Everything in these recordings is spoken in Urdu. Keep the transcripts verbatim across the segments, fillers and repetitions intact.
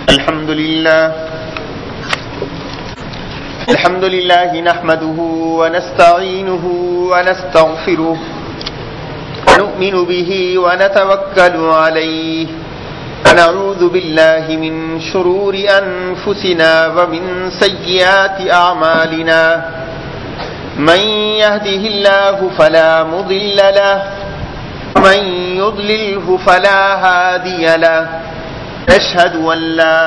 الحمد لله الحمد لله نحمده ونستعينه ونستغفره ونؤمن به ونتوكل عليه ونعوذ بالله من شرور أنفسنا ومن سيئات أعمالنا من يهده الله فلا مضل له ومن يضلله فلا هادي له أشهد أن لا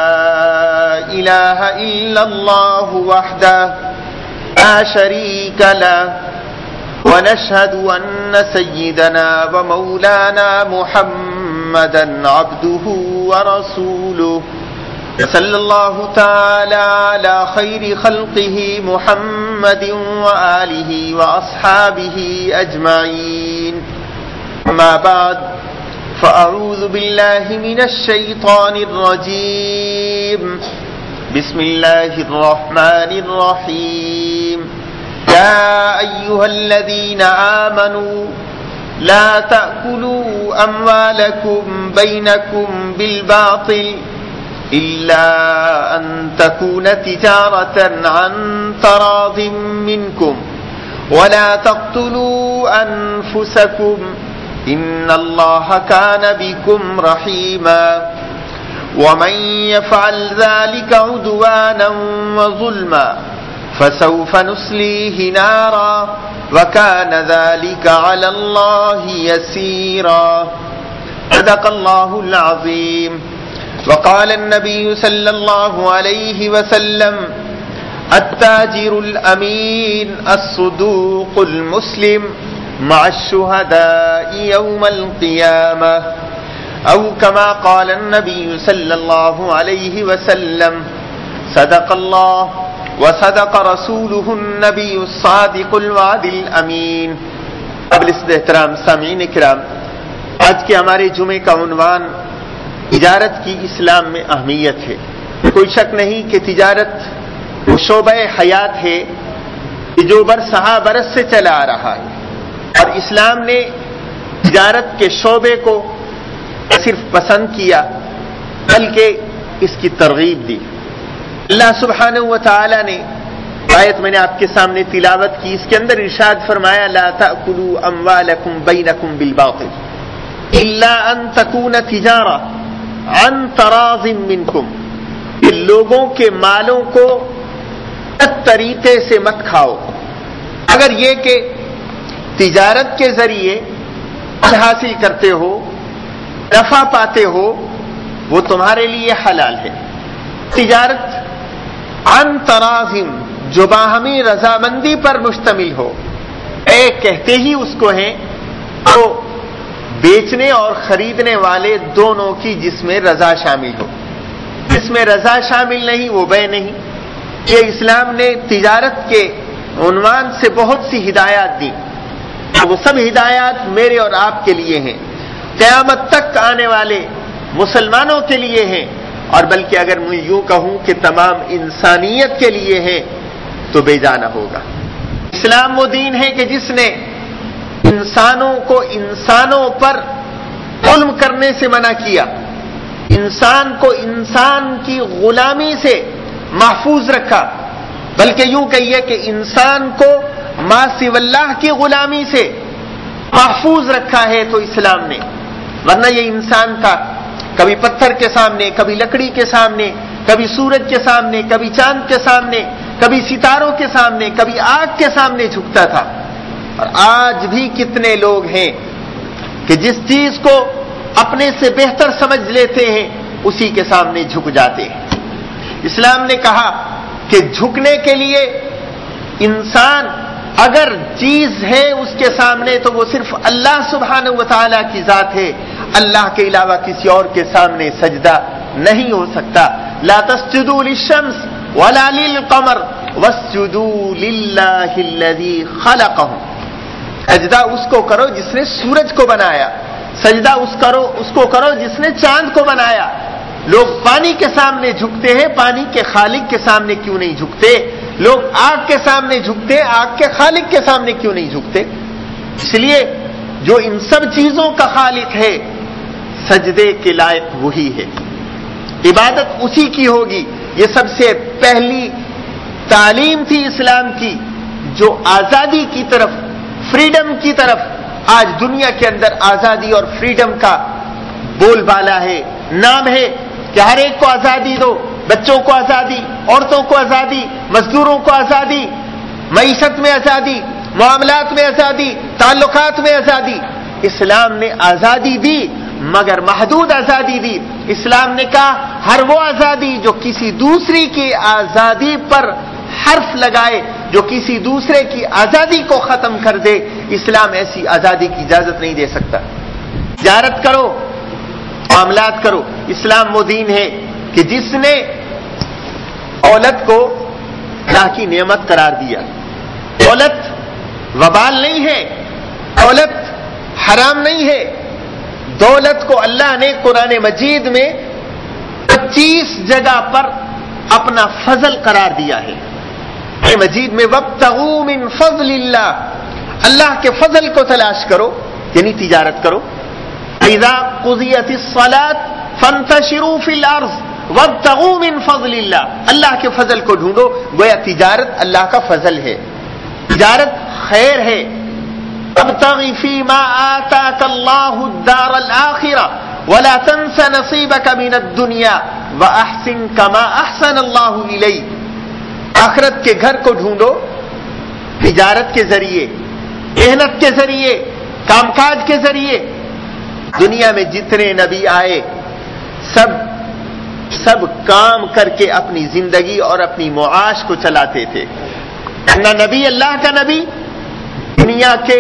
إله إلا الله وحده لا شريك له ونشهد أن سيدنا ومولانا محمدا عبده ورسوله صلى الله تعالى على خير خلقه محمد وآله وأصحابه أجمعين أما بعد فأعوذ بالله من الشيطان الرجيم بسم الله الرحمن الرحيم يا أيها الذين آمنوا لا تأكلوا أموالكم بينكم بالباطل إلا أن تكون تجارة عن تراض منكم ولا تقتلوا أنفسكم إن الله كان بكم رحيما ومن يفعل ذلك عدوانا وظلما فسوف نصليه نارا وكان ذلك على الله يسيرا صدق الله العظيم وقال النبي صلى الله عليه وسلم التاجر الأمين الصدوق المسلم مع الشهداء يوم القيامة أو كما قال النبي صلى الله عليه وسلم صدق الله وصدق رسوله النبي الصادق الوعد الأمين. قبل احترام سامعین کرام، آج کے ہمارے جمعے کا عنوان تجارت کی اسلام میں اہمیت ہے. کوئی شک نہیں کہ تجارت وہ شعبہ حیات ہے جو برسہ برس سے چلا آ رہا ہے، اور اسلام نے تجارت کے شعبے کو صرف پسند کیا بلکہ اس کی ترغیب دی. اللہ سبحانہ و تعالی نے آیت میں نے آپ کے سامنے تلاوت کی، اس کے اندر ارشاد فرمایا لا تأکلوا اموالکم بینکم بالباطل الا ان تکون تجارہ عن تراض منکم، کہ لوگوں کے مالوں کو اس طریقے سے مت کھاؤ اگر یہ کہ تجارت کے ذریعے حاصل کرتے ہو، نفع پاتے ہو، وہ تمہارے لیے حلال ہے. تجارت عن تراضٍ جو باہمی رضامندی پر مشتمل ہو، ایک کہتے ہی اس کو ہیں تو بیچنے اور خریدنے والے دونوں کی جس میں رضا شامل ہو. جس میں رضا شامل نہیں وہ بے نہیں. یہ اسلام نے تجارت کے عنوان سے بہت سی ہدایات دی، وہ سب ہدایات میرے اور آپ کے لیے ہیں، قیامت تک آنے والے مسلمانوں کے لیے ہیں، اور بلکہ اگر میں یوں کہوں کہ تمام انسانیت کے لیے ہیں تو بے جانا ہوگا. اسلام وہ دین ہے کہ جس نے انسانوں کو انسانوں پر ظلم کرنے سے منع کیا، انسان کو انسان کی غلامی سے محفوظ رکھا، بلکہ یوں کہیے کہ انسان کو ما سوی اللہ کی غلامی سے محفوظ رکھا ہے تو اسلام نے. ورنہ یہ انسان تھا کبھی پتھر کے سامنے، کبھی لکڑی کے سامنے، کبھی سورج کے سامنے، کبھی چاند کے سامنے، کبھی ستاروں کے سامنے، کبھی آگ کے سامنے جھکتا تھا. اور آج بھی کتنے لوگ ہیں کہ جس چیز کو اپنے سے بہتر سمجھ لیتے ہیں اسی کے سامنے جھک جاتے ہیں. اسلام نے کہا کہ جھکنے کے لیے انسان اگر چیز ہے اس کے سامنے تو وہ صرف اللہ سبحانہ و تعالی کی ذات ہے، اللہ کے علاوہ کسی اور کے سامنے سجدہ نہیں ہو سکتا. لا تسجدوا للشمس ولا للقمر واسجدوا للہ الذی خلقهم. سجدہ اس کو کرو جس نے سورج کو بنایا، سجدہ اس کرو اس کو کرو جس نے چاند کو بنایا. لوگ پانی کے سامنے جھکتے ہیں، پانی کے خالق کے سامنے کیوں نہیں جھکتے؟ لوگ آگ کے سامنے جھکتے، آگ کے خالق کے سامنے کیوں نہیں جھکتے؟ اس لیے جو ان سب چیزوں کا خالق ہے سجدے کے لائق وہی ہے. عبادت اسی کی ہوگی. یہ سب سے پہلی تعلیم تھی اسلام کی جو آزادی کی طرف، فریڈم کی طرف. آج دنیا کے اندر آزادی اور فریڈم کا بول بالا ہے، نام ہے کہ ہر ایک کو آزادی دو. بچوں کو آزادی، عورتوں کو آزادی، مزدوروں کو آزادی، معیشت میں آزادی، معاملات میں آزادی، تعلقات میں آزادی. اسلام نے آزادی دی مگر محدود آزادی دی. اسلام نے کہا ہر وہ آزادی جو کسی دوسری کی آزادی پر حرف لگائے، جو کسی دوسرے کی آزادی کو ختم کر دے، اسلام ایسی آزادی کی اجازت نہیں دے سکتا. تجارت کرو، معاملات کرو. اسلام وہ دین ہے کہ جس نے دولت کو اللہ کی نعمت قرار دیا. دولت وبال نہیں ہے، دولت حرام نہیں ہے. دولت کو اللہ نے قرآن مجید میں پچیس جگہ پر اپنا فضل قرار دیا ہے. قرآن مجید میں وابتغوا من فضل اللہ، اللہ کے فضل کو تلاش کرو، یعنی تجارت کرو. اذا قضیت الصلاۃ فانتشروا فی الارض وابتغوا من فضل اللہ، اللہ کے فضل کو ڈھونڈو. گویا تجارت اللہ کا فضل ہے، تجارت خیر ہے. ابتغ فیما آتاک اللہ الدار الآخرہ ولا تنس نصیبک من الدنیا واحسن کما احسن اللہ الیک. آخرت کے گھر کو ڈھونڈو تجارت کے ذریعے، محنت کے ذریعے، کام کاج کے ذریعے. دنیا میں جتنے نبی آئے سب سب کام کر کے اپنی زندگی اور اپنی معاش کو چلاتے تھے. نہ نبی اللہ کا نبی، دنیا کے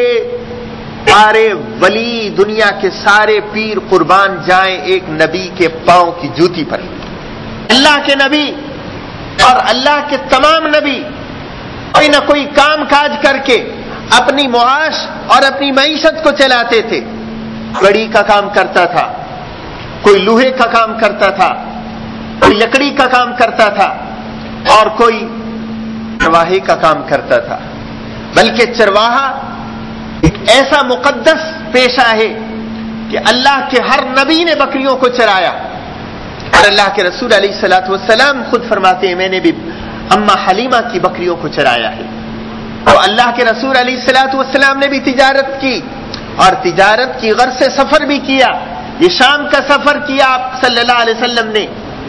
سارے ولی، دنیا کے سارے پیر قربان جائیں ایک نبی کے پاؤں کی جوتی پر. اللہ کے نبی اور اللہ کے تمام نبی کوئی نہ کوئی کام کاج کر کے اپنی معاش اور اپنی معیشت کو چلاتے تھے. گڑی کا کام کرتا تھا، کوئی لوہے کا کام کرتا تھا، کوئی لکڑی کا کام کرتا تھا، اور کوئی چرواہے کا کام کرتا تھا. بلکہ چرواہا ایک ایسا مقدس پیشہ ہے کہ اللہ کے ہر نبی نے بکریوں کو چرایا. اور اللہ کے رسول علیہ الصلوۃ والسلام خود فرماتے ہیں میں نے بھی اما حلیمہ کی بکریوں کو چرایا ہے. تو اللہ کے رسول علیہ الصلوۃ والسلام نے بھی تجارت کی، اور تجارت کی غرض سے سفر بھی کیا. یہ شام کا سفر کیا آپ صلی اللہ علیہ وسلم نے.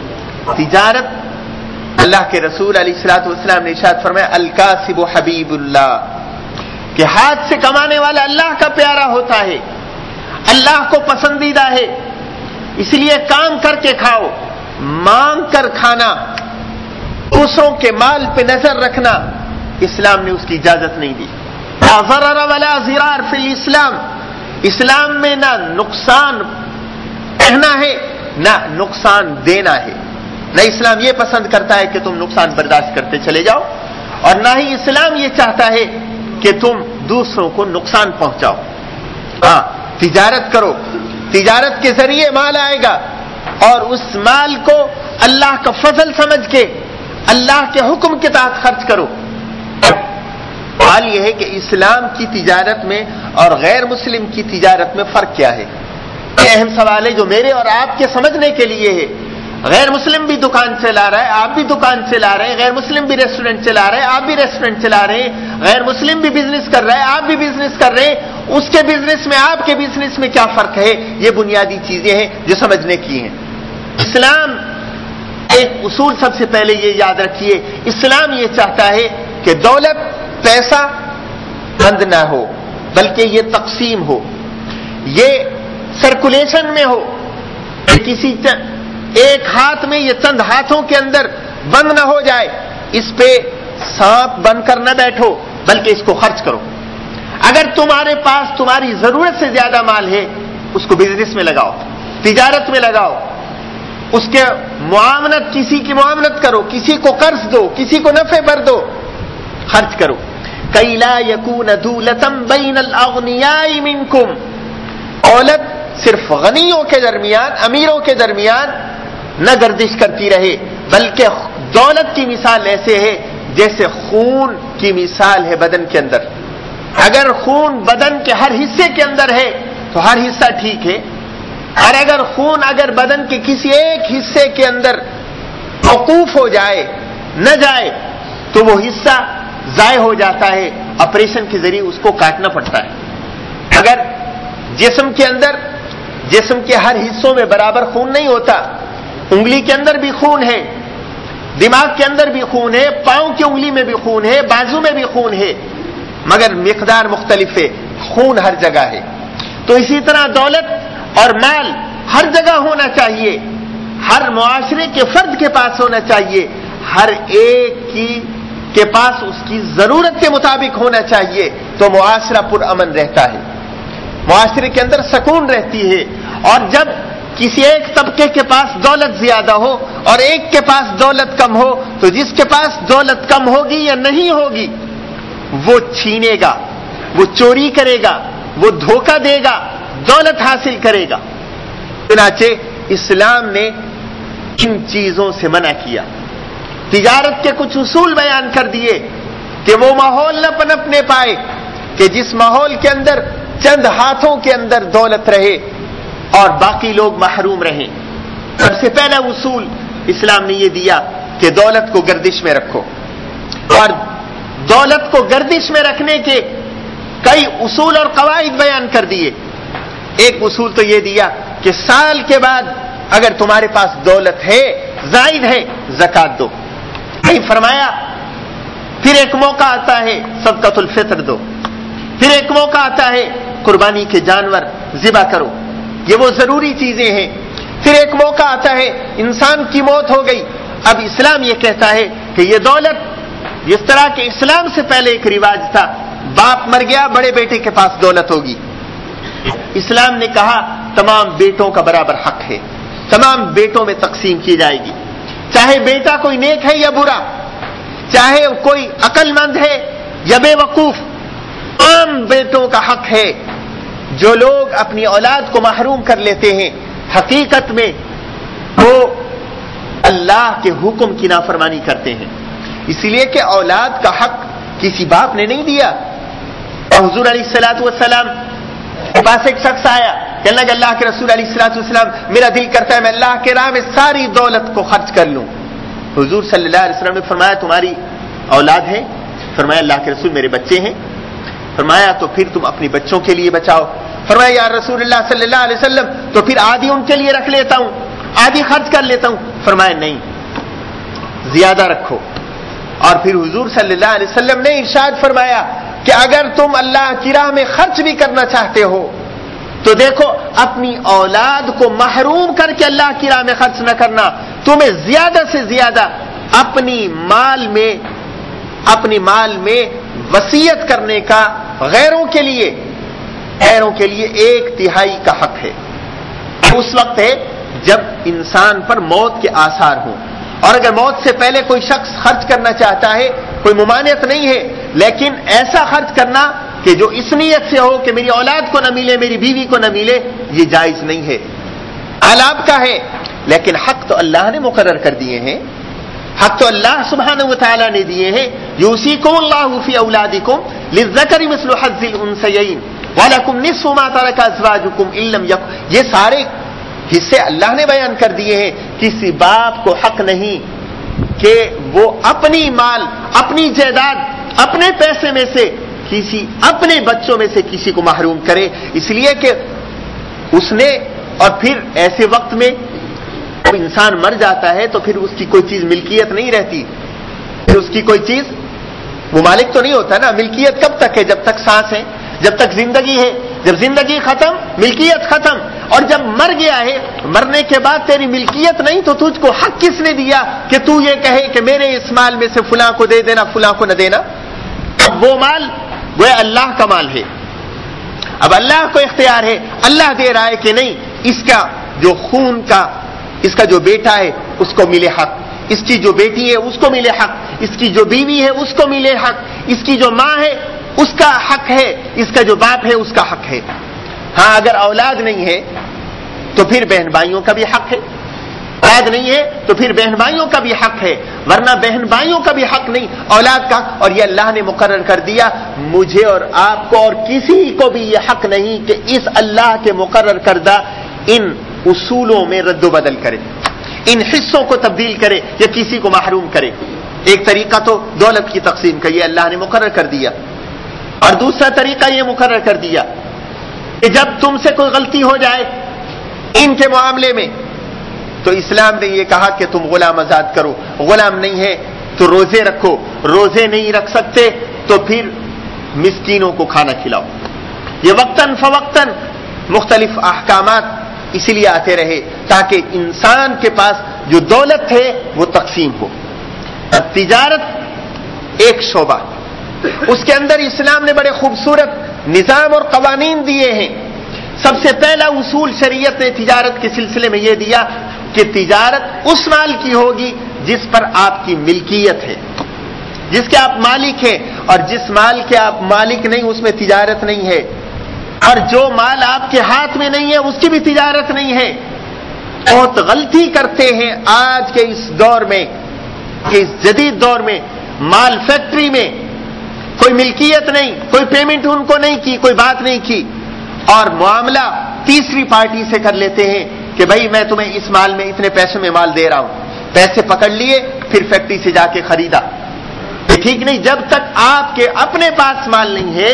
تجارت اللہ کے رسول علیہ الصلوۃ والسلام نے ارشاد فرمایا الکاسب حبیب اللہ، کہ ہاتھ سے کمانے والا اللہ کا پیارا ہوتا ہے، اللہ کو پسندیدہ ہے. اس لیے کام کر کے کھاؤ. مانگ کر کھانا، دوسروں کے مال پہ نظر رکھنا اسلام نے اس کی اجازت نہیں دی. لا ضرر ولا ضرار فی الاسلام. اسلام میں نہ نقصان کہنا ہے نہ نقصان دینا ہے. نہ اسلام یہ پسند کرتا ہے کہ تم نقصان برداشت کرتے چلے جاؤ، اور نہ ہی اسلام یہ چاہتا ہے کہ تم دوسروں کو نقصان پہنچاؤ. ہاں تجارت کرو، تجارت کے ذریعے مال آئے گا، اور اس مال کو اللہ کا فضل سمجھ کے اللہ کے حکم کے تحت خرچ کرو. حال یہ ہے کہ اسلام کی تجارت میں اور غیر مسلم کی تجارت میں فرق کیا ہے؟ یہ اہم سوال ہے جو میرے اور آپ کے سمجھنے کے لیے ہے. غیر مسلم بھی دکان چلا رہا ہے، آپ بھی دکان چلا رہے ہیں. غیر مسلم بھی ریسٹورنٹ چلا رہے ہیں، آپ بھی ریسٹورنٹ چلا رہے ہیں. غیر مسلم بھی بزنس کر رہا ہے، آپ بھی بزنس کر رہے ہیں. اس کے بزنس میں آپ کے بزنس میں کیا فرق ہے؟ یہ بنیادی چیزیں ہیں جو سمجھنے کی ہیں. اسلام ایک اصول سب سے پہلے یہ یاد رکھیے، اسلام یہ چاہتا ہے کہ دولت، پیسہ بند نہ ہو، بلکہ یہ تقسیم ہو، یہ سرکولیشن میں ہو. کسی ایک ہاتھ میں یہ چند ہاتھوں کے اندر بند نہ ہو جائے. اس پہ سانپ بن کر نہ بیٹھو، بلکہ اس کو خرچ کرو. اگر تمہارے پاس تمہاری ضرورت سے زیادہ مال ہے اس کو بزنس میں لگاؤ، تجارت میں لگاؤ. اس کے معاملت، کسی کی معاملت کرو، کسی کو قرض دو، کسی کو نفع بر دو، خرچ کرو. کَإْ لَا يَكُونَ دُولَةً بَيْنَ الْأَغْنِيَاءِ مِنْكُمْ. دولت صرف غنیوں کے درمیان، امیروں کے درمیان نہ گردش کرتی رہے، بلکہ دولت کی مثال ایسے ہے جیسے خون کی مثال ہے بدن کے اندر. اگر خون بدن کے ہر حصے کے اندر ہے تو ہر حصہ ٹھیک ہے، اور اگر خون اگر بدن کے کسی ایک حصے کے اندر موقوف ہو جائے نہ جائے تو وہ حصہ ضائع ہو جاتا ہے، آپریشن کے ذریعے اس کو کاٹنا پڑتا ہے۔ اگر جسم کے اندر جسم کے ہر حصوں میں برابر خون نہیں ہوتا، انگلی کے اندر بھی خون ہے، دماغ کے اندر بھی خون ہے، پاؤں کی انگلی میں بھی خون ہے، بازو میں بھی خون ہے، مگر مقدار مختلف ہے، خون ہر جگہ ہے۔ تو اسی طرح دولت اور مال ہر جگہ ہونا چاہیے، ہر معاشرے کے فرد کے پاس ہونا چاہیے، ہر ایک کی کے پاس اس کی ضرورت کے مطابق ہونا چاہیے، تو معاشرہ پرامن رہتا ہے، معاشرے کے اندر سکون رہتی ہے۔ اور جب کسی ایک طبقے کے پاس دولت زیادہ ہو اور ایک کے پاس دولت کم ہو، تو جس کے پاس دولت کم ہوگی یا نہیں ہوگی وہ چھینے گا، وہ چوری کرے گا، وہ دھوکہ دے گا، دولت حاصل کرے گا۔ چنانچہ اسلام نے ان چیزوں سے منع کیا، تجارت کے کچھ اصول بیان کر دیے کہ وہ ماحول نہ پنپنے پائے کہ جس ماحول کے اندر چند ہاتھوں کے اندر دولت رہے اور باقی لوگ محروم رہیں۔ سب سے پہلا اصول اسلام نے یہ دیا کہ دولت کو گردش میں رکھو، اور دولت کو گردش میں رکھنے کے کئی اصول اور قواعد بیان کر دیے۔ ایک اصول تو یہ دیا کہ سال کے بعد اگر تمہارے پاس دولت ہے، زائد ہے، زکات دو۔ نہیں فرمایا پھر ایک موقع آتا ہے صدقۃ الفطر دو، پھر ایک موقع آتا ہے قربانی کے جانور ذبح کرو، یہ وہ ضروری چیزیں ہیں۔ پھر ایک موقع آتا ہے انسان کی موت ہو گئی، اب اسلام یہ کہتا ہے کہ یہ دولت، جس طرح کہ اسلام سے پہلے ایک رواج تھا باپ مر گیا بڑے بیٹے کے پاس دولت ہوگی، اسلام نے کہا تمام بیٹوں کا برابر حق ہے، تمام بیٹوں میں تقسیم کی جائے گی، چاہے بیٹا کوئی نیک ہے یا برا، چاہے کوئی عقل مند ہے یا بے وقوف، تمام بیٹوں کا حق ہے۔ جو لوگ اپنی اولاد کو محروم کر لیتے ہیں حقیقت میں وہ اللہ کے حکم کی نافرمانی کرتے ہیں، اسی لیے کہ اولاد کا حق کسی باپ نے نہیں دیا۔ حضور علیہ الصلوۃ والسلام کے پاس ایک شخص آیا، کہنے لگا اللہ کے رسول علیہ الصلوۃ والسلام میرا دل کرتا ہے میں اللہ کے راہ میں ساری دولت کو خرچ کر لوں۔ حضور صلی اللہ علیہ وسلم نے فرمایا تمہاری اولاد ہے؟ فرمایا اللہ کے رسول میرے بچے ہیں۔ فرمایا تو پھر تم اپنی بچوں کے لیے بچاؤ۔ فرمایا یا رسول اللہ صلی اللہ علیہ وسلم تو پھر آدھی ان کے لیے رکھ لیتا ہوں، آدھی خرچ کر لیتا ہوں۔ فرمایا نہیں، زیادہ رکھو۔ اور پھر حضور صلی اللہ علیہ وسلم نے ارشاد فرمایا کہ اگر تم اللہ کی راہ میں خرچ بھی کرنا چاہتے ہو تو دیکھو اپنی اولاد کو محروم کر کے اللہ کی راہ میں خرچ نہ کرنا، تمہیں زیادہ سے زیادہ اپنی مال میں اپنی مال میں وصیت کرنے کا غیروں کے لیے غیروں کے لیے ایک تہائی کا حق ہے۔ اس وقت ہے جب انسان پر موت کے آثار ہوں، اور اگر موت سے پہلے کوئی شخص خرچ کرنا چاہتا ہے کوئی ممانعت نہیں ہے، لیکن ایسا خرچ کرنا کہ جو اس نیت سے ہو کہ میری اولاد کو نہ ملے، میری بیوی کو نہ ملے، یہ جائز نہیں ہے۔ حال آپ کا ہے لیکن حق تو اللہ نے مقرر کر دیے ہیں، حق تو اللہ سبحانہ و تعالی نے دیے ہیں۔ یوصیکم اللہ فی اولادکم للذکر مثل حظ الانثیین وَلَكُمْ نِصْفُ مَا تَرَكَ أَزْوَاجُكُمْ إِن لَّمْ يَكُنْ، یہ سارے حصے اللہ نے بیان کر دیے ہیں۔ کسی باپ کو حق نہیں کہ وہ اپنی مال، اپنی جائیداد، اپنے پیسے میں سے کسی اپنے بچوں میں سے کسی کو محروم کرے، اس لیے کہ اس نے اور پھر ایسے وقت میں جب انسان مر جاتا ہے تو پھر اس کی کوئی چیز ملکیت نہیں رہتی، پھر اس کی کوئی چیز وہ مالک تو نہیں ہوتا نا۔ ملکیت کب تک ہے؟ جب تک سانس ہے، جب تک زندگی ہے، جب زندگی ختم ملکیت ختم، اور جب مر گیا ہے مرنے کے بعد تیری ملکیت نہیں تو تجھ کو حق کس نے دیا کہ تو یہ کہے کہ میرے اس مال میں سے فلاں کو دے دینا فلاں کو نہ دینا؟ اب وہ مال وہ اللہ کا مال ہے، اب اللہ کو اختیار ہے، اللہ دے رہا ہے کہ نہیں اس کا جو خون کا اس کا جو بیٹا ہے اس کو ملے حق، اس کی جو بیٹی ہے اس کو ملے حق، اس کی جو بیوی ہے اس کو ملے حق، اس کی جو ماں ہے اس کا حق ہے، اس کا جو باپ ہے اس کا حق ہے۔ ہاں اگر اولاد نہیں ہے تو پھر بہن بھائیوں کا بھی حق ہے، اولاد نہیں ہے تو پھر بہن بھائیوں کا بھی حق ہے، ورنہ بہن بھائیوں کا بھی حق نہیں، اولاد کا۔ اور یہ اللہ نے مقرر کر دیا، مجھے اور آپ کو اور کسی کو بھی یہ حق نہیں کہ اس اللہ کے مقرر کردہ ان اصولوں میں رد و بدل کرے، ان حصوں کو تبدیل کرے یا کسی کو محروم کرے۔ ایک طریقہ تو دولت کی تقسیم کا، یہ اللہ نے مقرر کر دیا، اور دوسرا طریقہ یہ مقرر کر دیا کہ جب تم سے کوئی غلطی ہو جائے ان کے معاملے میں تو اسلام نے یہ کہا کہ تم غلام آزاد کرو، غلام نہیں ہے تو روزے رکھو، روزے نہیں رکھ سکتے تو پھر مسکینوں کو کھانا کھلاؤ۔ یہ وقتاً فوقتاً مختلف احکامات اسی لیے آتے رہے تاکہ انسان کے پاس جو دولت ہے وہ تقسیم ہو۔ اب تجارت ایک شعبہ، اس کے اندر اسلام نے بڑے خوبصورت نظام اور قوانین دیے ہیں۔ سب سے پہلا اصول شریعت نے تجارت کے سلسلے میں یہ دیا کہ تجارت اس مال کی ہوگی جس پر آپ کی ملکیت ہے، جس کے آپ مالک ہیں، اور جس مال کے آپ مالک نہیں اس میں تجارت نہیں ہے، اور جو مال آپ کے ہاتھ میں نہیں ہے اس کی بھی تجارت نہیں ہے۔ بہت غلطی کرتے ہیں آج کے اس دور میں، کہ اس جدید دور میں مال فیکٹری میں کوئی ملکیت نہیں، کوئی پیمنٹ ان کو نہیں کی، کوئی بات نہیں کی، اور معاملہ تیسری پارٹی سے کر لیتے ہیں کہ بھائی میں تمہیں اس مال میں اتنے پیسے میں مال دے رہا ہوں، پیسے پکڑ لیے پھر فیکٹری سے جا کے خریدا۔ یہ ٹھیک نہیں، جب تک آپ کے اپنے پاس مال نہیں ہے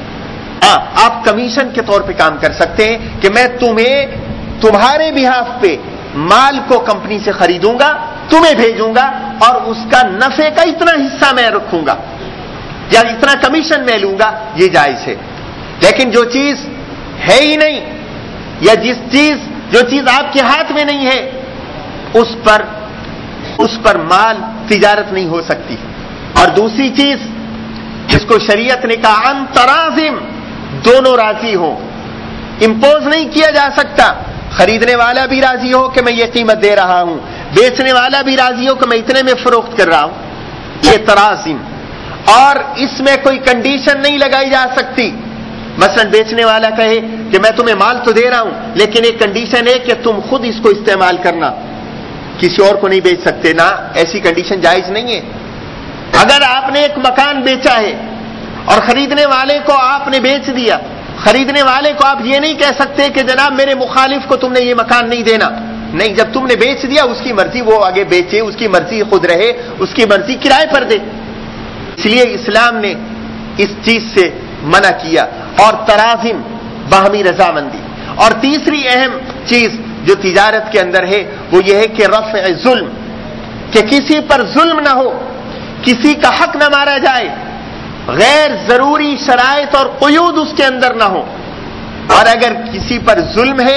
آپ کمیشن کے طور پہ کام کر سکتے ہیں کہ میں تمہیں تمہارے بہاف پہ مال کو کمپنی سے خریدوں گا، تمہیں بھیجوں گا، اور اس کا نفع کا اتنا حصہ میں رکھوں گا یا اتنا کمیشن میں لوں گا، یہ جائز ہے۔ لیکن جو چیز ہے ہی نہیں یا جس چیز جو چیز آپ کے ہاتھ میں نہیں ہے اس پر اس پر مال تجارت نہیں ہو سکتی۔ اور دوسری چیز جس کو شریعت نے کہا ان تراضم، دونوں راضی ہوں، امپوز نہیں کیا جا سکتا، خریدنے والا بھی راضی ہو کہ میں یہ قیمت دے رہا ہوں، بیچنے والا بھی راضی ہو کہ میں اتنے میں فروخت کر رہا ہوں، یہ تراضم۔ اور اس میں کوئی کنڈیشن نہیں لگائی جا سکتی، مثلا بیچنے والا کہے کہ میں تمہیں مال تو دے رہا ہوں لیکن ایک کنڈیشن ہے کہ تم خود اس کو استعمال کرنا، کسی اور کو نہیں بیچ سکتے، نہ ایسی کنڈیشن جائز نہیں ہے۔ اگر آپ نے ایک مکان بیچا ہے اور خریدنے والے کو آپ نے بیچ دیا، خریدنے والے کو آپ یہ نہیں کہہ سکتے کہ جناب میرے مخالف کو تم نے یہ مکان نہیں دینا، نہیں، جب تم نے بیچ دیا اس کی مرضی، وہ آگے بیچے، اس کی مرضی خود رہے، اس کی مرضی کرائے پر دے۔ اس لیے اسلام نے اس چیز سے منع کیا، اور تراضم باہمی رضامندی۔ اور تیسری اہم چیز جو تجارت کے اندر ہے وہ یہ ہے کہ رفع ظلم، کہ کسی پر ظلم نہ ہو، کسی کا حق نہ مارا جائے، غیر ضروری شرائط اور قیود اس کے اندر نہ ہو۔ اور اگر کسی پر ظلم ہے،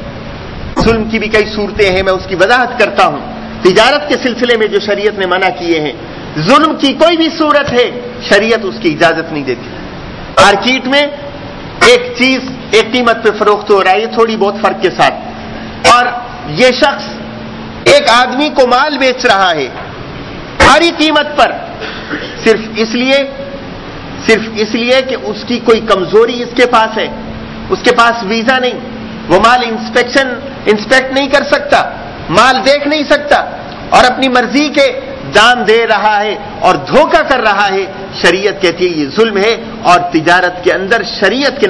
ظلم کی بھی کئی صورتیں ہیں، میں اس کی وضاحت کرتا ہوں۔ تجارت کے سلسلے میں جو شریعت نے منع کیے ہیں، ظلم کی کوئی بھی صورت ہے شریعت اس کی اجازت نہیں دیتی۔ مارکیٹ میں ایک چیز ایک قیمت پہ فروخت ہو رہا ہے تھوڑی بہت فرق کے ساتھ، اور یہ شخص ایک آدمی کو مال بیچ رہا ہے بھاری قیمت پر، صرف اس لیے صرف اس لیے کہ اس کی کوئی کمزوری اس کے پاس ہے، اس کے پاس ویزا نہیں، وہ مال انسپیکشن انسپیکٹ نہیں کر سکتا، مال دیکھ نہیں سکتا، اور اپنی مرضی کے دام دے رہا ہے اور دھوکہ کر رہا ہے، شریعت کہتی ہے یہ ظلم ہے۔ اور تجارت کے اندر شریعت کے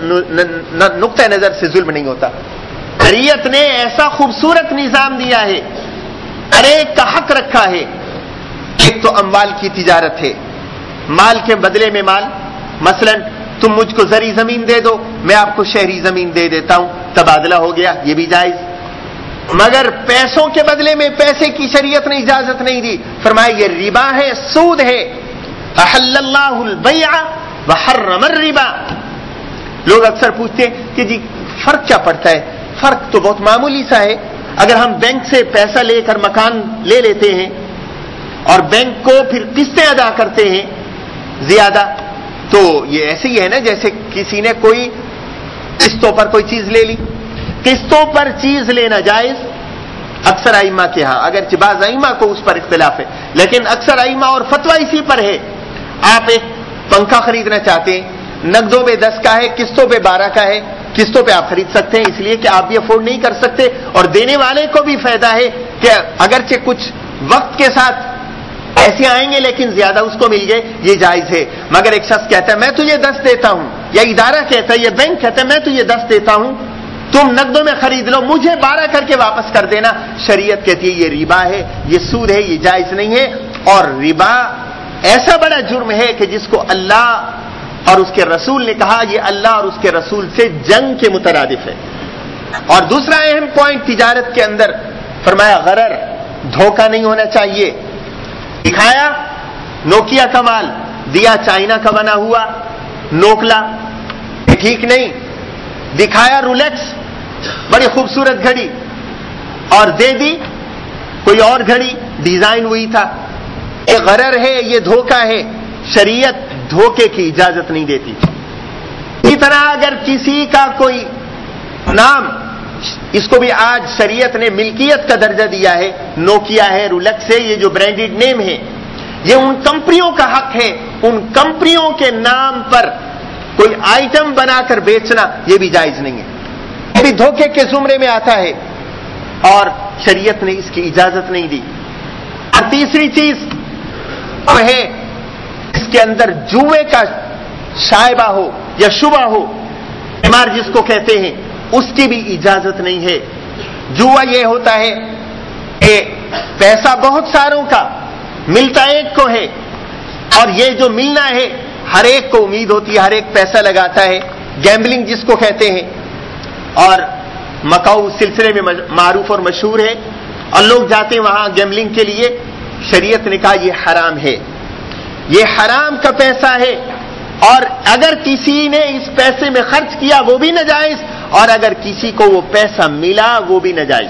نقطہ نظر سے ظلم نہیں ہوتا۔ شریعت نے ایسا خوبصورت نظام دیا ہے، ہر ایک کا حق رکھا ہے۔ ایک تو اموال کی تجارت ہے، مال کے بدلے میں مال، مثلا تم مجھ کو زرعی زمین دے دو، میں آپ کو شہری زمین دے دیتا ہوں، تبادلہ ہو گیا، یہ بھی جائز۔ مگر پیسوں کے بدلے میں پیسے کی شریعت نے اجازت نہیں دی، فرمایا یہ ربا ہے، سود ہے۔ احل اللہ البیع وحرم الربا۔ لوگ اکثر پوچھتے ہیں کہ جی فرق کیا پڑتا ہے؟ فرق تو بہت معمولی سا ہے۔ اگر ہم بینک سے پیسہ لے کر مکان لے لیتے ہیں اور بینک کو پھر قسطیں ادا کرتے ہیں زیادہ، تو یہ ایسے ہی ہے نا جیسے کسی نے کوئی قسطوں پر کوئی چیز لے لی۔ قسطوں پر چیز لینا جائز اکثر ائمہ کے ہاں، اگرچہ بعض ائمہ کو اس پر اختلاف ہے، لیکن اکثر ائمہ اور فتویٰ اسی پر ہے۔ آپ ایک پنکھا خریدنا چاہتے ہیں، نقدوں پہ دس کا ہے، قسطوں پہ بارہ کا ہے، قسطوں پہ آپ خرید سکتے ہیں، اس لیے کہ آپ بھی افورڈ نہیں کر سکتے، اور دینے والے کو بھی فائدہ ہے کہ اگرچہ کچھ وقت کے ساتھ ایسے آئیں گے لیکن زیادہ اس کو مل گئے، یہ جائز ہے۔ مگر ایک شخص کہتا ہے میں تجھے دس دیتا ہوں، یا ادارہ کہتا ہے، یا بینک کہتا ہے میں تجھے دس دیتا ہوں، تم نقدوں میں خرید لو، مجھے بارہ کر کے واپس کر دینا. شریعت کہتی ہے یہ ربا ہے، یہ سود ہے، یہ جائز نہیں ہے. اور ربا ایسا بڑا جرم ہے کہ جس کو اللہ اور اس کے رسول نے کہا یہ اللہ اور اس کے رسول سے جنگ کے مترادف ہے. اور دوسرا اہم پوائنٹ تجارت کے اندر فرمایا غرر، دھوکہ نہیں ہونا چاہیے. دکھایا نوکیا کا مال، دیا چائنا کا بنا ہوا نوکلا، ٹھیک نہیں. دکھایا رولیکس بڑی خوبصورت گھڑی اور دے دی کوئی اور گھڑی، ڈیزائن وہی تھا. یہ غرر ہے، یہ دھوکہ ہے. شریعت دھوکے کی اجازت نہیں دیتی. اسی طرح اگر کسی کا کوئی نام، اس کو بھی آج شریعت نے ملکیت کا درجہ دیا ہے، نوکیا ہے، رولیکس ہے، یہ جو برانڈڈ نیم ہے یہ ان کمپنیوں کا حق ہے. ان کمپنیوں کے نام پر کوئی آئٹم بنا کر بیچنا یہ بھی جائز نہیں ہے، یہ بھی دھوکے کے زمرے میں آتا ہے اور شریعت نے اس کی اجازت نہیں دی. اور تیسری چیز وہ ہے اس کے اندر جوئے کا شائبہ ہو یا شبہ ہو، بیمار جس کو کہتے ہیں، اس کی بھی اجازت نہیں ہے. جوا یہ ہوتا ہے کہ پیسہ بہت ساروں کا ملتا ایک کو ہے، اور یہ جو ملنا ہے ہر ایک کو امید ہوتی ہے، ہر ایک پیسہ لگاتا ہے. گیمبلنگ جس کو کہتے ہیں، اور مکاؤ اس سلسلے میں معروف اور مشہور ہے، اور لوگ جاتے ہیں وہاں گیمبلنگ کے لیے. شریعت نے کہا یہ حرام ہے، یہ حرام کا پیسہ ہے، اور اگر کسی نے اس پیسے میں خرچ کیا وہ بھی ناجائز، اور اگر کسی کو وہ پیسہ ملا وہ بھی ناجائز.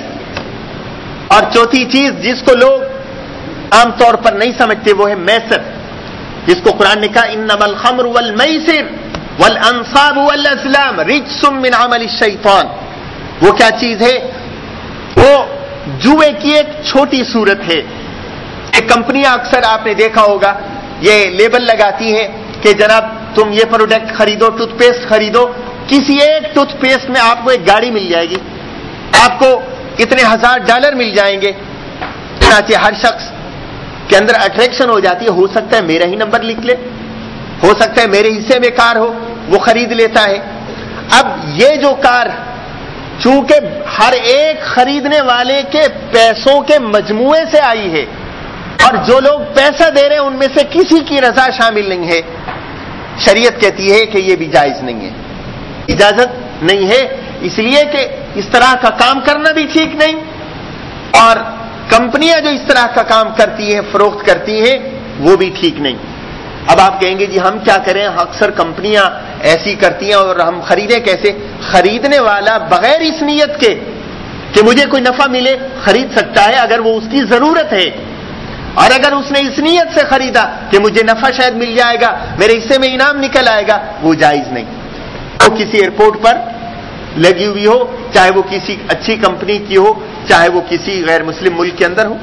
اور چوتھی چیز جس کو لوگ عام طور پر نہیں سمجھتے وہ ہے میسر، جس کو قرآن نے کہا انما الخمر والمیسر والانصاب والازلام رجس من عمل الشیطان. وہ کیا چیز ہے؟ وہ جوئے کی ایک چھوٹی صورت ہے. ایک کمپنیاں اکثر آپ نے دیکھا ہوگا یہ لیبل لگاتی ہیں کہ جناب تم یہ پروڈکٹ خریدو، ٹوتھ پیسٹ خریدو، کسی ایک ٹوتھ پیسٹ میں آپ کو ایک گاڑی مل جائے گی، آپ کو اتنے ہزار ڈالر مل جائیں گے. چنانچہ ہر شخص کے اندر اٹریکشن ہو جاتی ہے، ہو سکتا ہے میرا ہی نمبر لکھ لے، ہو سکتا ہے میرے حصے میں کار ہو، وہ خرید لیتا ہے. اب یہ جو کار چونکہ ہر ایک خریدنے والے کے پیسوں کے مجموعے سے آئی ہے، اور جو لوگ پیسہ دے رہے ہیں ان میں سے کسی کی رضا شامل نہیں ہے، شریعت کہتی ہے کہ یہ بھی جائز نہیں ہے، اجازت نہیں ہے. اس لیے کہ اس طرح کا کام کرنا بھی ٹھیک نہیں، اور کمپنیاں جو اس طرح کا کام کرتی ہیں، فروخت کرتی ہیں، وہ بھی ٹھیک نہیں. اب آپ کہیں گے جی ہم کیا کریں، اکثر کمپنیاں ایسی کرتی ہیں اور ہم خریدیں کیسے؟ خریدنے والا بغیر اس نیت کے کہ مجھے کوئی نفع ملے خرید سکتا ہے اگر وہ اس کی ضرورت ہے، اور اگر اس نے اس نیت سے خریدا کہ مجھے نفع شاید مل جائے گا، میرے حصے میں انعام نکل آئے گا، وہ جائز نہیں. وہ کسی ایئرپورٹ پر لگی ہوئی ہو، چاہے وہ کسی اچھی کمپنی کی ہو، چاہے وہ کسی غیر مسلم ملک کے اندر ہو،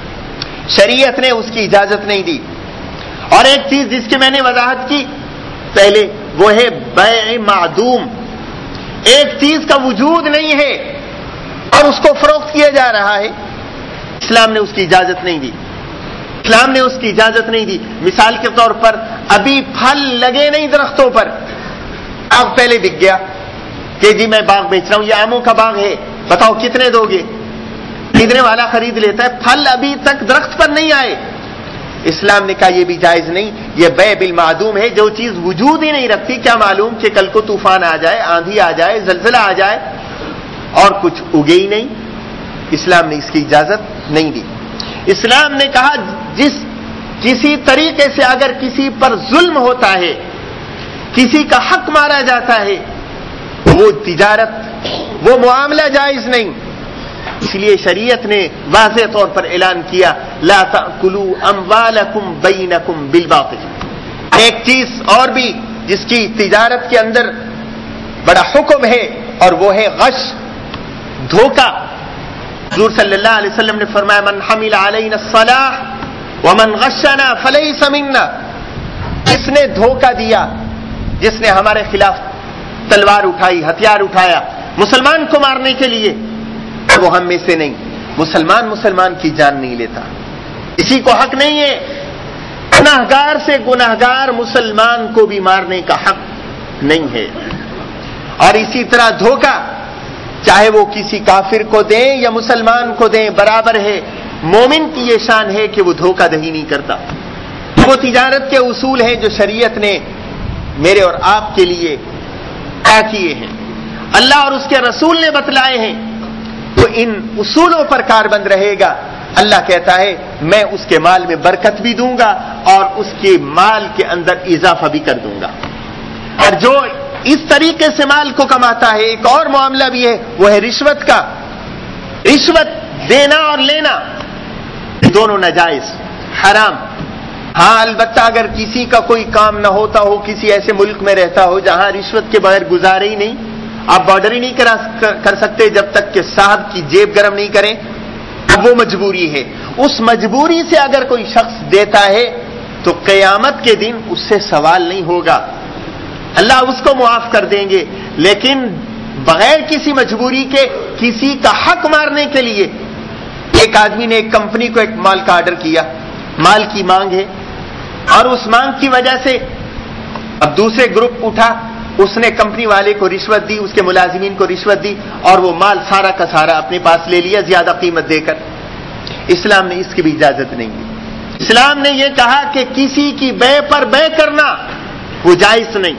شریعت نے اس کی اجازت نہیں دی. اور ایک چیز جس کی میں نے وضاحت کی پہلے وہ ہے بیع معدوم. ایک چیز کا وجود نہیں ہے اور اس کو فروخت کیا جا رہا ہے، اسلام نے اس کی اجازت نہیں دی. اسلام نے اس کی اجازت نہیں دی. مثال کے طور پر ابھی پھل لگے نہیں درختوں پر، باغ پہلے بک گیا کہ جی میں باغ بیچ رہا ہوں، یہ آموں کا باغ ہے، بتاؤ کتنے دو گے؟ خریدنے والا خرید لیتا ہے، پھل ابھی تک درخت پر نہیں آئے. اسلام نے کہا یہ بھی جائز نہیں، یہ بیع بالمعدوم ہے. جو چیز وجود ہی نہیں رکھتی، کیا معلوم کہ کل کو طوفان آ جائے، آندھی آ جائے، زلزلہ آ جائے اور کچھ اگے ہی نہیں. اسلام نے اس کی اجازت نہیں دی. اسلام نے کہا جس کسی طریقے سے اگر کسی پر ظلم ہوتا ہے، کسی کا حق مارا جاتا ہے، وہ تجارت، وہ معاملہ جائز نہیں. اس لیے شریعت نے واضح طور پر اعلان کیا لا تأکلوا اموالکم بینکم بالباطل. ایک چیز اور بھی جس کی تجارت کے اندر بڑا حکم ہے اور وہ ہے غش، دھوکہ. حضور صلی اللہ علیہ وسلم نے فرمایا من حمل علینا الصلاح ومن غشنا فلیس منا. جس نے دھوکہ دیا، جس نے ہمارے خلاف تلوار اٹھائی، ہتھیار اٹھایا مسلمان کو مارنے کے لیے، وہ ہم میں سے نہیں. مسلمان مسلمان کی جان نہیں لیتا، کسی کو حق نہیں ہے. گناہگار سے گناہگار مسلمان کو بھی مارنے کا حق نہیں ہے. اور اسی طرح دھوکہ چاہے وہ کسی کافر کو دیں یا مسلمان کو دیں برابر ہے. مومن کی یہ شان ہے کہ وہ دھوکہ دہی نہیں کرتا. وہ تجارت کے اصول ہیں جو شریعت نے میرے اور آپ کے لیے طے کیے ہیں, اللہ اور اس کے رسول نے بتلائے ہیں, تو ان اصولوں پر کاربند رہے گا. اللہ کہتا ہے میں اس کے مال میں برکت بھی دوں گا اور اس کے مال کے اندر اضافہ بھی کر دوں گا. اور جو اس طریقے سے مال کو کماتا ہے, ایک اور معاملہ بھی ہے, وہ ہے رشوت کا. رشوت دینا اور لینا دونوں ناجائز, حرام. ہاں البتہ اگر کسی کا کوئی کام نہ ہوتا ہو, کسی ایسے ملک میں رہتا ہو جہاں رشوت کے بغیر گزارے ہی نہیں, آپ بارڈر ہی نہیں کرا کر سکتے جب تک کہ صاحب کی جیب گرم نہیں کریں, اب وہ مجبوری ہے. اس مجبوری سے اگر کوئی شخص دیتا ہے تو قیامت کے دن اس سے سوال نہیں ہوگا, اللہ اس کو معاف کر دیں گے. لیکن بغیر کسی مجبوری کے کسی کا حق مارنے کے لیے, ایک آدمی نے ایک کمپنی کو ایک مال کا آرڈر کیا, مال کی مانگ ہے, اور اس مانگ کی وجہ سے اب دوسرے گروپ اٹھا, اس نے کمپنی والے کو رشوت دی, اس کے ملازمین کو رشوت دی, اور وہ مال سارا کا سارا اپنے پاس لے لیا زیادہ قیمت دے کر. اسلام نے اس کی بھی اجازت نہیں دی. اسلام نے یہ کہا کہ کسی کی بے پر بے کرنا وہ جائز نہیں.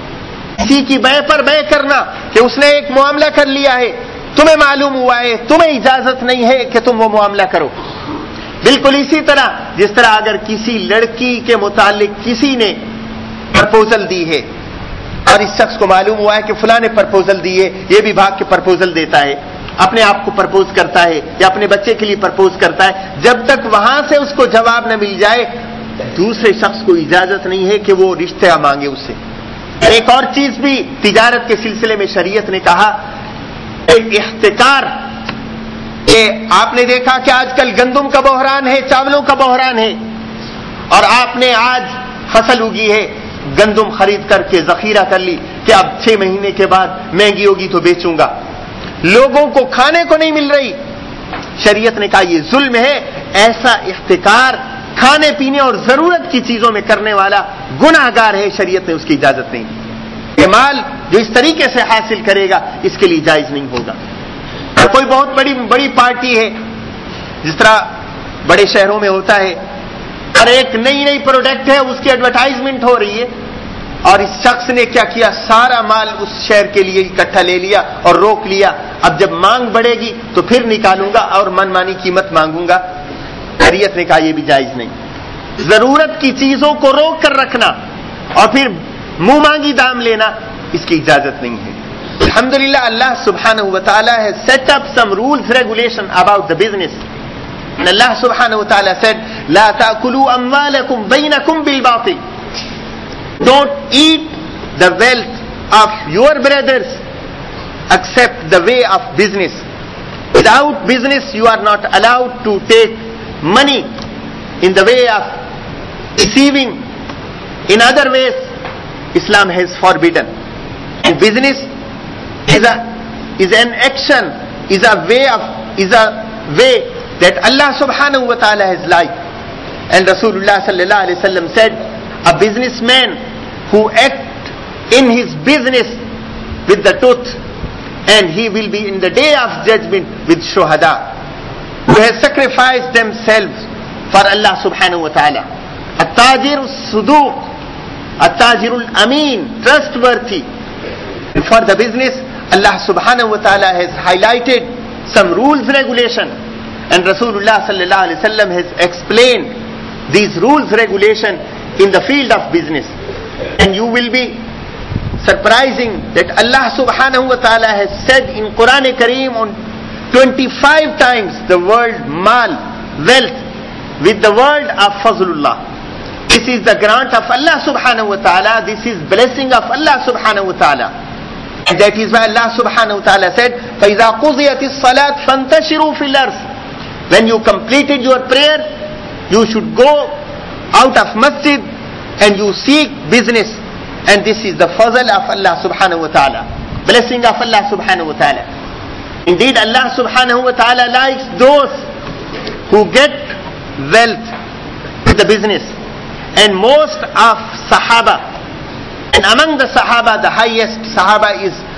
کسی کی بے پر بے کرنا کہ اس نے ایک معاملہ کر لیا ہے, تمہیں معلوم ہوا ہے, تمہیں اجازت نہیں ہے کہ تم وہ معاملہ کرو. بالکل اسی طرح جس طرح اگر کسی لڑکی کے متعلق کسی نے پرپوزل دی ہے اور اس شخص کو معلوم ہوا ہے کہ فلاں نے پرپوزل دی ہے, یہ بھی بھاگ کے پرپوزل دیتا ہے, اپنے آپ کو پرپوز کرتا ہے یا اپنے بچے کے لیے پرپوز کرتا ہے, جب تک وہاں سے اس کو جواب نہ مل جائے دوسرے شخص کو اجازت نہیں ہے کہ وہ رشتہ مانگے اس سے. ایک اور چیز بھی تجارت کے سلسلے میں شریعت نے کہا, ایک احتکار. کہ آپ نے دیکھا کہ آج کل گندم کا بحران ہے, چاولوں کا بحران ہے, اور آپ نے آج فصل اگی ہے, گندم خرید کر کے ذخیرہ کر لی کہ اب چھ مہینے کے بعد مہنگی ہوگی تو بیچوں گا, لوگوں کو کھانے کو نہیں مل رہی. شریعت نے کہا یہ ظلم ہے. ایسا احتکار کھانے پینے اور ضرورت کی چیزوں میں کرنے والا گناہ گار ہے, شریعت نے اس کی اجازت نہیں دی. یہ مال جو اس طریقے سے حاصل کرے گا اس کے لیے جائز نہیں ہوگا. کوئی بہت بڑی بڑی پارٹی ہے جس طرح بڑے شہروں میں ہوتا ہے, اور ایک نئی نئی پروڈکٹ ہے, اس کی ایڈورٹائزمنٹ ہو رہی ہے, اور اس شخص نے کیا کیا, سارا مال اس شہر کے لیے اکٹھا لے لیا اور روک لیا. اب جب مانگ بڑھے گی تو پھر نکالوں گا اور من مانی قیمت مانگوں گا. شریعت نے کہا یہ بھی جائز نہیں. ضرورت کی چیزوں کو روک کر رکھنا اور پھر منہ مانگی دام لینا, اس کی اجازت نہیں ہے. الحمدللہ اللہ سبحانہ و تعالی has set up some rules regulation about the business. And Allah subhanahu wa ta'ala said, لا تأكلوا أموالكم بينكم بالباطل. Don't eat the wealth of your brothers except the way of business. Without business you are not allowed to take money in the way of receiving. In other ways Islam has forbidden. And business is a is an action, is a way of is a way that Allah subhanahu wa ta'ala has liked. And Rasulullah sallallahu alaihi wasallam said, a businessman who act in his business with the truth, and he will be in the day of judgment with shuhada, who has sacrificed themselves for Allah subhanahu wa ta'ala. At-tajir as-suduq, at-tajir al-amin, trustworthy. And for the business, Allah subhanahu wa ta'ala has highlighted some rules, regulation, and Rasulullah sallallahu alaihi wasallam has explained these rules, regulation in the field of business. And you will be surprising that Allah subhanahu wa ta'ala has said in Quran Kareem on twenty-five times the word mal, wealth, with the word of fazlullah. This is the grant of Allah subhanahu wa ta'ala, this is blessing of Allah subhanahu wa ta'ala. And that is why Allah subhanahu wa ta'ala said, فَإِذَا قُضِيَتِ الصَّلَاةِ فَانْتَشِرُوا فِي الْأَرْضِ. When you completed your prayer, you should go out of masjid and you seek business. And this is the fazl of Allah subhanahu wa ta'ala, blessing of Allah subhanahu wa ta'ala. Indeed, Allah subhanahu wa ta'ala likes those who get wealth with the business. And most of Sahaba, and among the Sahaba, the highest Sahaba is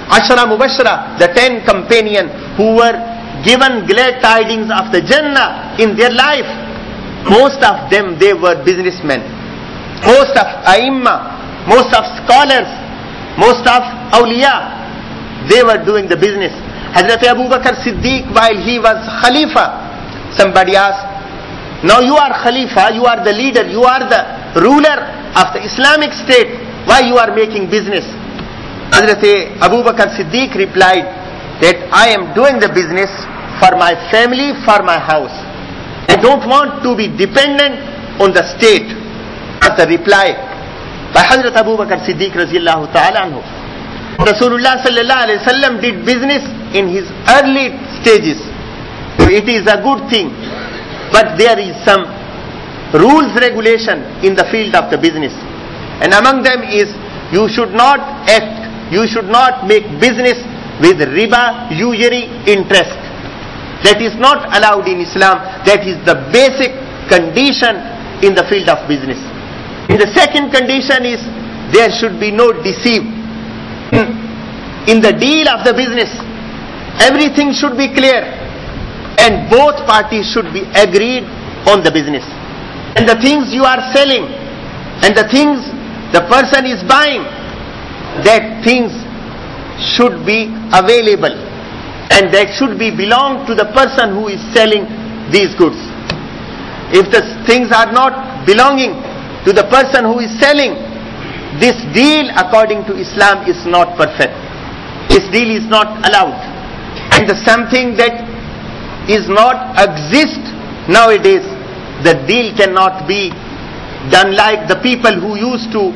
Ashara Mubashara, the ten companions who were given glad tidings of the Jannah in their life, most of them, they were businessmen. Most of Aimma, most of scholars, most of awliya, they were doing the business. Hazrat Abu Bakr Siddiq, while he was Khalifa, somebody asked, now you are Khalifa, you are the leader, you are the ruler of the Islamic State, why you are making business? Hazrat Abu Bakr Siddiq replied that I am doing the business for my family, for my house. I don't want to be dependent on the state. That's the reply by Hazrat Abu Bakr Siddiq radiyallahu ta'ala anhu. Rasulullah sallallahu alayhi wa sallam did business in his early stages. So it is a good thing. But there is some rules, regulation in the field of the business. And among them is you should not act, you should not make business with riba, usury, interest. That is not allowed in Islam. That is the basic condition in the field of business. And the second condition is there should be no deceit. In the deal of the business, everything should be clear and both parties should be agreed on the business. And the things you are selling and the things the person is buying, that things should be available and that should be belong to the person who is selling these goods. If the things are not belonging to the person who is selling, this deal according to Islam is not perfect. This deal is not allowed. And the something that is not exist nowadays, the deal cannot be done like the people who used to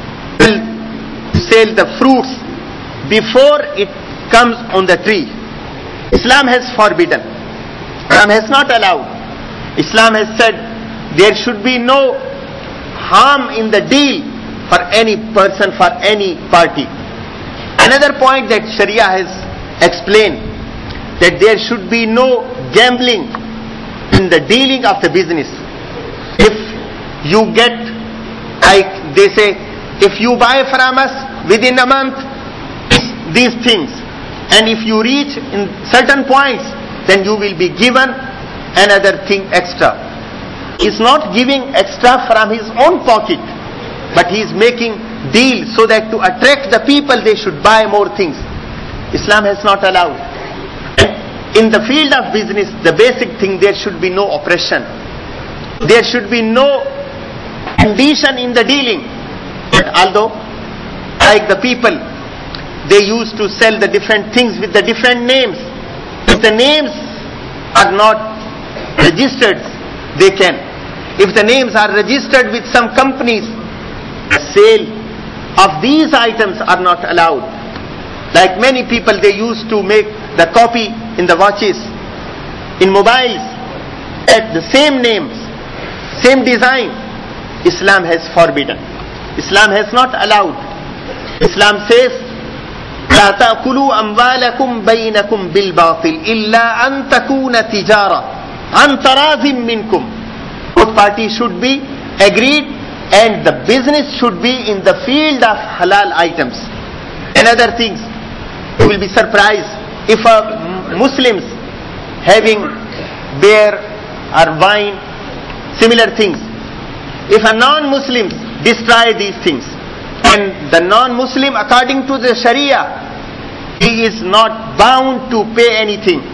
sell the fruits before it comes on the tree. Islam has forbidden. Islam has not allowed. Islam has said there should be no harm in the deal for any person, for any party. Another point that Sharia has explained, that there should be no gambling in the dealing of the business. If you get, like they say, if you buy from us within a month these things, and if you reach in certain points, then you will be given another thing extra. He's not giving extra from his own pocket, but he is making deal so that to attract the people they should buy more things. Islam has not allowed. In the field of business, the basic thing, there should be no oppression. There should be no condition in the dealing. But although, like the people, they used to sell the different things with the different names. If the names are not registered, they can. If the names are registered with some companies, the sale of these items are not allowed. Like many people, they used to make the copy in the watches, in mobiles, at the same names, same design. Islam has forbidden. Islam has not allowed. Islam says, لا تأكلوا أموالكم بينكم بالباطل إلا أن تكون تجارة عن تراض منكم. Both parties should be agreed and the business should be in the field of halal items. And other things, you will be surprised if a Muslims having beer or wine, similar things. If a non-Muslims destroy these things, and the non-Muslim according to the Sharia, he is not bound to pay anything.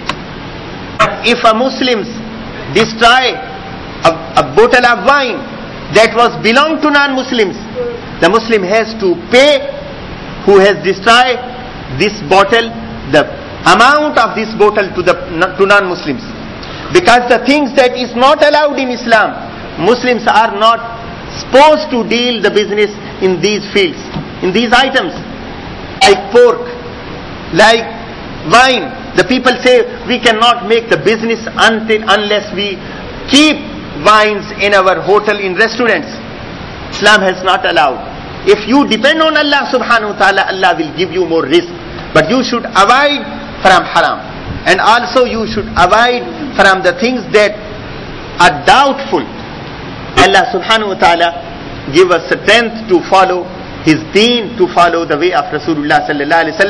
But if a Muslims destroy a, a bottle of wine that was belong to non-Muslims, the Muslim has to pay who has destroyed this bottle, the amount of this bottle to the to non-Muslims. Because the things that is not allowed in Islam, Muslims are not supposed to deal the business in these fields, in these items, like pork, like wine. The people say we cannot make the business until unless we keep wines in our hotel, in restaurants. Islam has not allowed. If you depend on Allah subhanahu wa ta'ala, Allah will give you more risk. But you should avoid from haram. And also you should avoid from the things that are doubtful. Allah subhanahu wa ta'ala give us strength to follow His deen, to follow the way of Rasulullah sallallahu alaihi wasallam.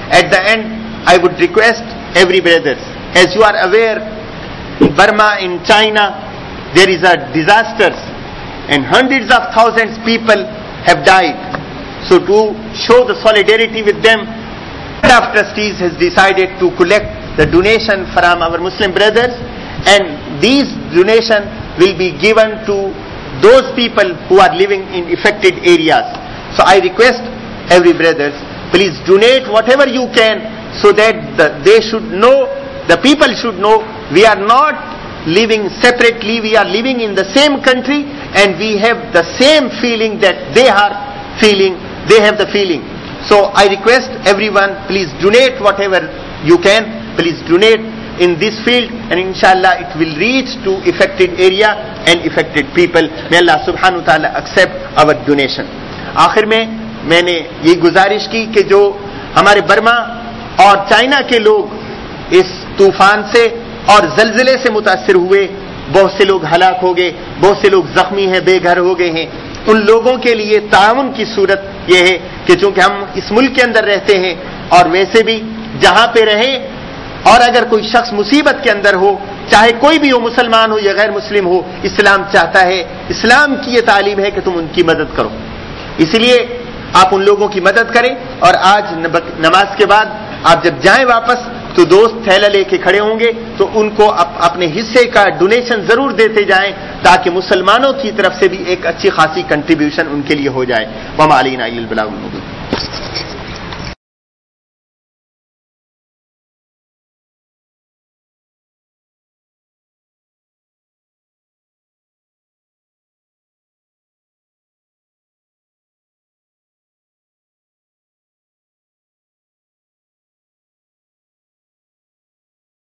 At the end, I would request every brother, as you are aware, in Burma, in China, there is a disaster and hundreds of thousands of people have died. So to show the solidarity with them, the Board of Trustees has decided to collect the donation from our Muslim brothers, and these donation will be given to those people who are living in affected areas. So I request every brothers, please donate whatever you can, so that the, they should know, the people should know, we are not living separately, we are living in the same country, and we have the same feeling that they are feeling, they have the feeling. So I request everyone, please donate whatever you can, please donate in this field, and inshallah it will reach to affected area and affected people. May Allah subhanahu wa ta'ala accept our donation. آخر میں میں نے یہ گزارش کی کہ جو ہمارے برما اور چائنا کے لوگ اس طوفان سے اور زلزلے سے متاثر ہوئے، بہت سے لوگ ہلاک ہو گئے، بہت سے لوگ زخمی ہیں، بے گھر ہو گئے ہیں، ان لوگوں کے لیے تعاون کی صورت یہ ہے کہ چونکہ ہم اس ملک کے اندر رہتے ہیں اور ویسے بھی جہاں پہ رہیں، اور اگر کوئی شخص مصیبت کے اندر ہو، چاہے کوئی بھی ہو، مسلمان ہو یا غیر مسلم ہو، اسلام چاہتا ہے، اسلام کی یہ تعلیم ہے کہ تم ان کی مدد کرو. اس لیے آپ ان لوگوں کی مدد کریں. اور آج نماز کے بعد آپ جب جائیں واپس تو دوست تھیلا لے کے کھڑے ہوں گے، تو ان کو اپنے حصے کا ڈونیشن ضرور دیتے جائیں تاکہ مسلمانوں کی طرف سے بھی ایک اچھی خاصی کنٹریبیوشن ان کے لیے ہو جائے. وما علینا الا البلاغ المبین.